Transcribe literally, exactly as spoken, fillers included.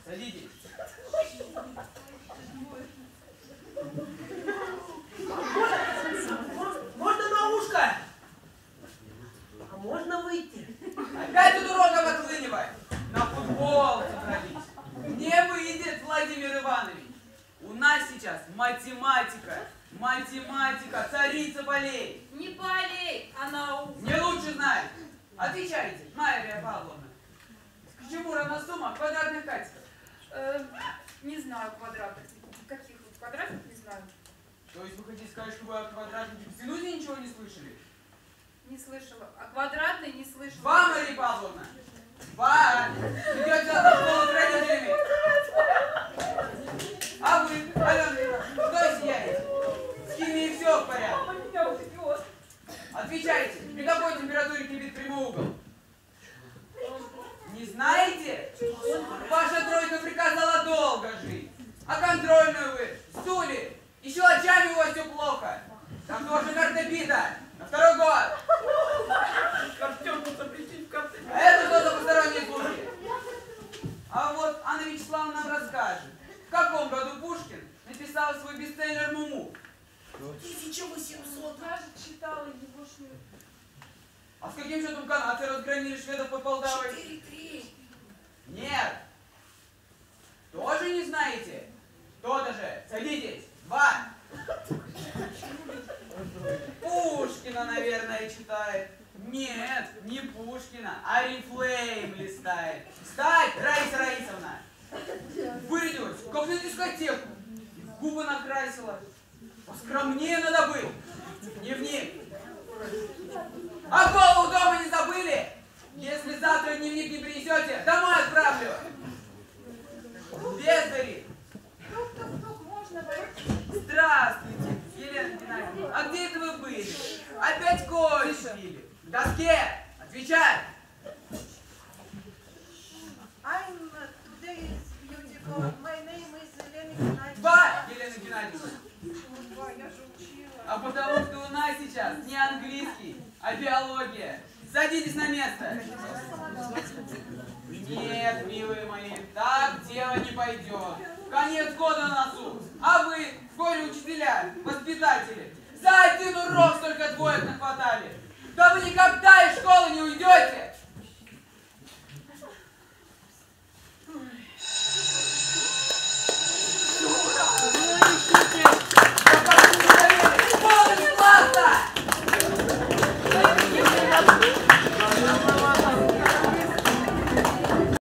Садитесь. Можно на ушко? А можно выйти? Опять тут уроков отлынивай. На футбол собрались. Не выйдет, Владимир Иванович. У нас сейчас математика. Математика, царица полей. Не полей, а наука. Не лучше знать. Отвечайте, Мария Павловна. К чему равна сумма квадратных катетов? Э, не знаю квадратов. Каких вот квадратов, не знаю. То есть вы хотите сказать, что вы о квадратных в синусе ничего не слышали? Не слышала. А квадратный не слышала. Вам, Мария Павловна! Вам! Идете за школу с родителями! А вы, Алена, что сияете? С химией все в порядке. Мама меня убьет. Отвечайте, при какой температуре кипит прямоугол? Не знаете? Ваша тройка приказала долго жить. А контрольную вы сдули. И щелочами у вас все плохо. Там тоже карта бита. На второй год. Артему запретить в конце. А это что за посторонние слухи? А вот Анна Вячеславовна нам расскажет, в каком году Пушкин написал свой бестселлер «Муму». тысяча восемьсот. Даже читала его шнур. А с каким счетом канадцы разгромили шведов под Полтавой? четыре-три. Нет. Тоже не знаете? То-то же. Садитесь. Два. Пушкина, наверное, читает. Нет, не Пушкина, а Орифлейм листает. Встать, Раиса Раисовна. Вырядилась, как на дискотеку. Губы накрасила. Поскромнее надо быть. Дневник. А голову дома не забыли? Если завтра дневник не принесете, домой отправлю. Бездари. Тук-тук-тук, можно войти? Здравствуйте, Елена Геннадьевна. А где это вы были? Опять кофе пили. К доске. Отвечай. I'm uh, today is beautiful. My name is Elena Геннадьевна. Два, Елена Геннадьевна. Два, я же учила. А потому что у нас сейчас не английский, а биология. Садитесь на место. Нет, милые мои, так дело не пойдет. Конец года на носу. А вы, в школе учителя, воспитатели, за один урок столько двоек нахватали. Да вы никогда из школы не уйдете.